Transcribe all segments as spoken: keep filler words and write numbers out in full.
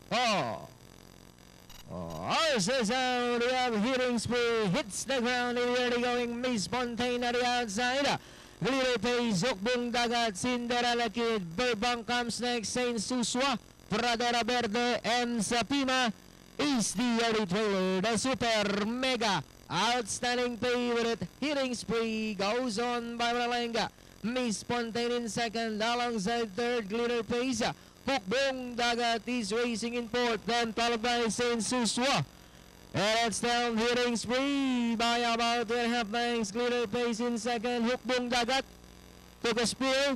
Oh. Oh, Arces out, we have Healing Spree, hits the ground, nearly going Miss Fontaine at the outside. Glitter Pace, Hukbong Dagat, Cinderella Kid, Burbank comes next, Saint Suswa, Pradera Verde, and Sapima is the early trailer. The super mega outstanding favorite, Healing Spree, goes on by Malenga. Miss Fontaine in second, alongside third, Glitter Pace. Hukbong Dagat is racing in fourth, then followed by Saint Suswa. And it's down Healing Spree by about two and a half lengths. Glitter Pace in second. Hukbong Dagat took a spear.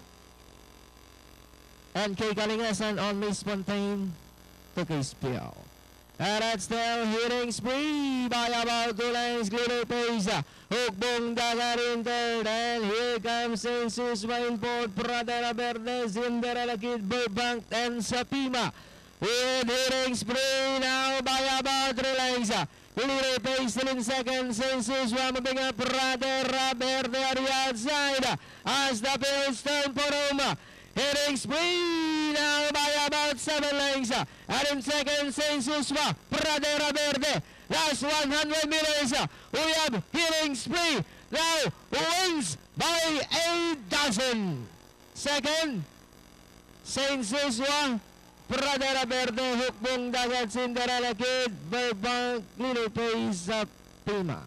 And Kay Kalingasan on Miss Fontaine took a spear. And that's down Healing Spree by about two lengths. Glitter Pace. Hukbong Dagat in third. And here comes Saint Suswa in fourth. Pradera Verde, Cinderella Kid, Burbank, and Sapima. With Healing Spree now by about three lengths. Glitter Pace still in second. Saint Suswa moving up. Pradera Verde on the outside. As the Bills turn for home. Healing Spree now by about seven lengths. And in second, Saint Suswa, Pradera Verde. Last one hundred meters. We have Healing Spree now wins by a dozen. Second, Saint Suswa, Pradera Verde, Hukbong Dagat, Cinderella Kid, Burbank, Glitter Pace, Sapima.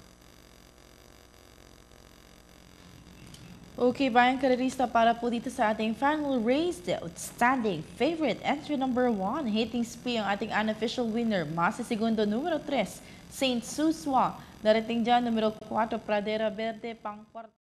Okay, Brian Carrerista, para po dito sa ating final race, the outstanding favorite entry number one, Healing Spree ang ating unofficial winner. Masa segundo, numero tres, Saint Suswa. Darating dyan, numero four, Pradera Verde, pang